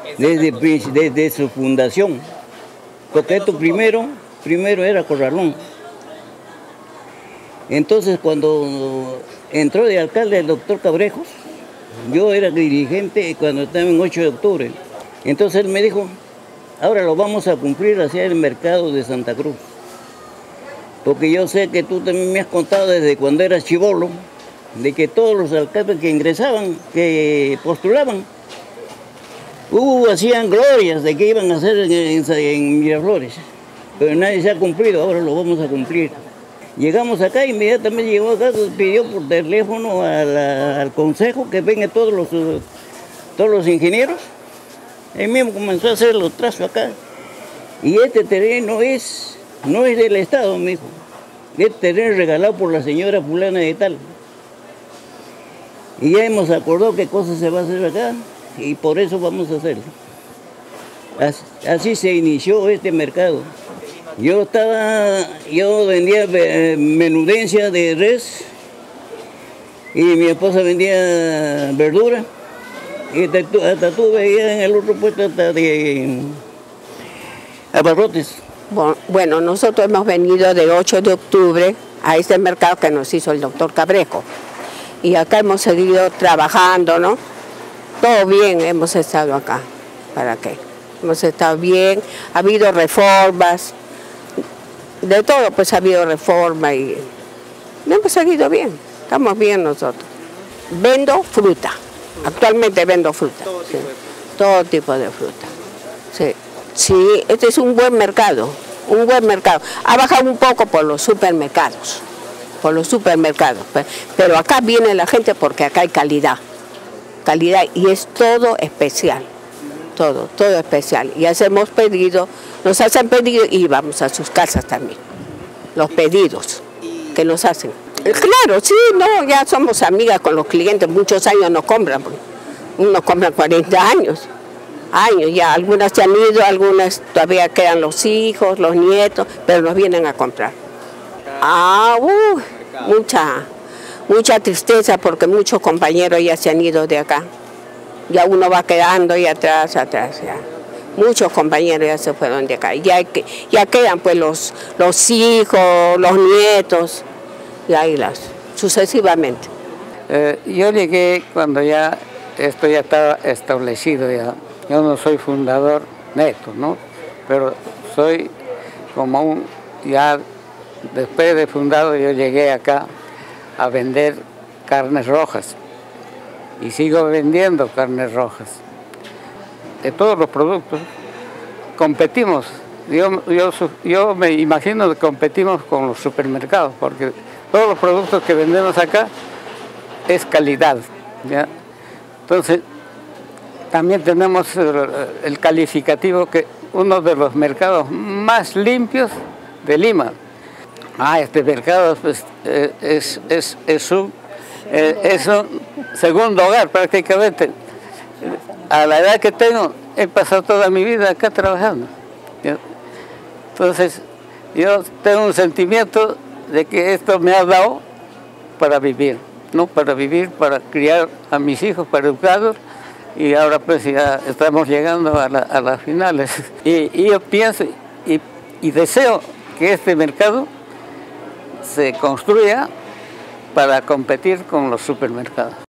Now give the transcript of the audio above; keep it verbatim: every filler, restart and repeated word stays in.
desde, desde su fundación, porque esto primero, primero era corralón. Entonces cuando entró de alcalde el doctor Cabrejos, yo era dirigente cuando estaba en ocho de octubre, entonces él me dijo, ahora lo vamos a cumplir hacia el mercado de Santa Cruz. Porque yo sé que tú también me has contado desde cuando eras chibolo, de que todos los alcaldes que ingresaban, que postulaban, uh, hacían glorias de que iban a hacer en, en, en Miraflores. Pero nadie se ha cumplido, ahora lo vamos a cumplir. Llegamos acá, inmediatamente llegó acá, pidió por teléfono a la, al consejo que vengan todos los, todos los ingenieros. Él mismo comenzó a hacer los trazos acá. Y este terreno es, no es del Estado, me dijo. Este terreno es regalado por la señora fulana de tal. Y ya hemos acordado qué cosas se va a hacer acá y por eso vamos a hacerlo. Así, así se inició este mercado. Yo estaba, yo vendía menudencia de res y mi esposa vendía verdura. Y hasta tú veías en el otro puesto hasta de abarrotes. Bueno, nosotros hemos venido de ocho de octubre a este mercado que nos hizo el doctor Cabrejo. Y acá hemos seguido trabajando, ¿no? Todo bien hemos estado acá. ¿Para qué? Hemos estado bien, ha habido reformas, de todo pues ha habido reforma y hemos seguido bien, estamos bien nosotros. Vendo fruta, actualmente vendo fruta. Todo tipo, sí. Todo tipo de fruta. Sí. Sí, este es un buen mercado, un buen mercado. Ha bajado un poco por los supermercados. por los supermercados, pero acá viene la gente porque acá hay calidad, calidad y es todo especial, todo, todo especial. Y hacemos pedidos, nos hacen pedidos y vamos a sus casas también, los pedidos que nos hacen. Claro, sí, no, ya somos amigas con los clientes, muchos años nos compran, nos compran cuarenta años, años ya, algunas se han ido, algunas todavía quedan los hijos, los nietos, pero nos vienen a comprar. Ah, uh, mucha, mucha tristeza porque muchos compañeros ya se han ido de acá. Ya uno va quedando y atrás, atrás, ya. Muchos compañeros ya se fueron de acá. Ya, ya quedan pues los, los hijos, los nietos, y ahí las, sucesivamente. Eh, yo llegué cuando ya esto ya estaba establecido ya. Yo no soy fundador neto, ¿no? Pero soy como un ya. Después de fundado yo llegué acá a vender carnes rojas y sigo vendiendo carnes rojas. De todos los productos competimos, yo, yo, yo me imagino que competimos con los supermercados porque todos los productos que vendemos acá es calidad, ¿ya? Entonces también tenemos el, el calificativo que uno de los mercados más limpios de Lima. Ah, este mercado pues, eh, es, es, es, un, eh, es un segundo hogar prácticamente. A la edad que tengo, he pasado toda mi vida acá trabajando. Entonces, yo tengo un sentimiento de que esto me ha dado para vivir, ¿no? Para vivir, para criar a mis hijos, para educarlos. Y ahora pues ya estamos llegando a, la, a las finales. Y, y yo pienso y, y deseo que este mercado se construya para competir con los supermercados.